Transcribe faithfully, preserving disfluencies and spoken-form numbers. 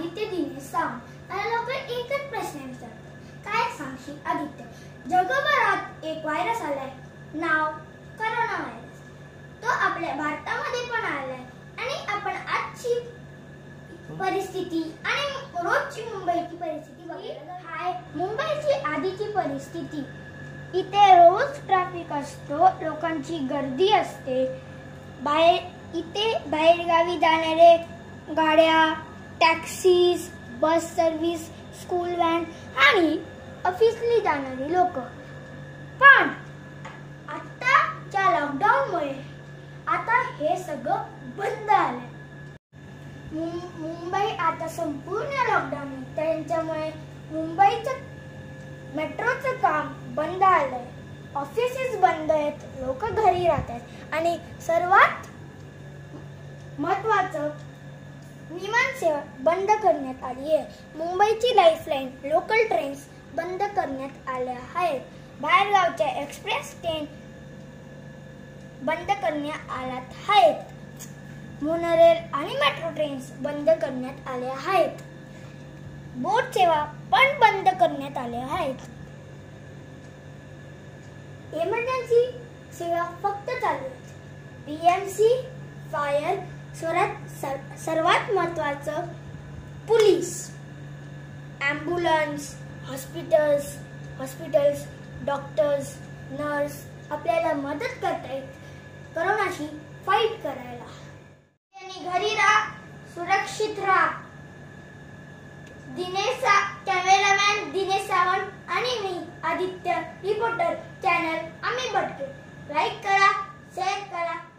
आदित्य दिनेश सावंत मला लोक एकच प्रश्न विचारतात, काय सांगशील आदित्य? जगभरात एक व्हायरस आलाय, नाव करोना व्हायरस. तो आपल्या भारतामध्ये पण आलाय आणि आपण आजची परिस्थिती आणि रोजची मुंबईची परिस्थिती बघायला. हाय मुंबईची आधीची परिस्थिती. इथे रोज ट्रॅफिक असतो, लोकांची गर्दी असते. बाहेर इथे बाहेरगावी जाणारे गाड्या, taxis, bus service, school van आणि ऑफिसली जाणारी लोक. पण आताच्या लॉकडाऊनमुळे आता हे सगळं बंद आलंय. मुंबई आता संपूर्ण लॉकडाऊन आहे. त्यांच्यामुळे मुंबईचं मेट्रोचं काम बंद आलंय, ऑफिसेस बंद आहेत, लोक घरी राहतात आणि सर्वात महत्वाचं विमान सेवा बंद करण्यात आली आहे. मुंबईची लाईफलाईन लोकल ट्रेन्स बंद करण्यात आल्या आहेत. बाहेरगावच्या एक्सप्रेस ट्रेन बंद करण्यात आल्या आहेत. मोनोरेल आणि मेट्रो ट्रेन्स बंद करण्यात आल्या आहेत. बोट सेवा पण बंद करण्यात आल्या आहेत. इमर्जन्सी सेवा फक्त चालू आहेत. पीएमसी, फायर, सर्वात सर्वात महत्वाचं police, ambulance, hospitals hospitals doctors, nurse आपल्याला मदत करतायत करोनाशी फाईट करायला. आणि घरी राहा, सुरक्षित राहा. दिनेश कॅमेरामॅन दिनेश सावंत आणि मी आदित्य रिपोर्टर, चॅनल आम्ही बटके. लाईक करा, शेअर करा.